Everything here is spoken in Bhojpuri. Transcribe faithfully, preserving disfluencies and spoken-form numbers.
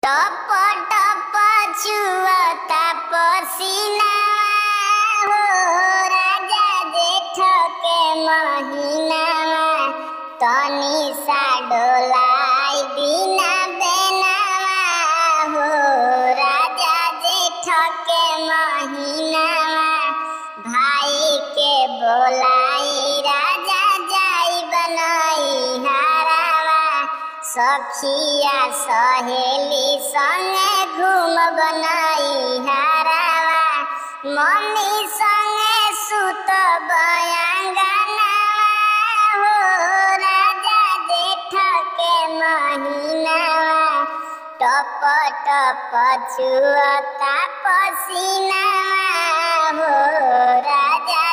टप टप छुअता पसीना हो राजा जेठ के महीना तनी सा डोलाई बिना बेना हो राजा जेठ के महीना भाई के बोलाई राजा जाई बनाई हारावा सखिया सहेली संगे घूम बनाई हारावा मम्मी संगे सुत बयांगना हो राजा जेठ के महीना टप टप छुअता पसीना हो राजा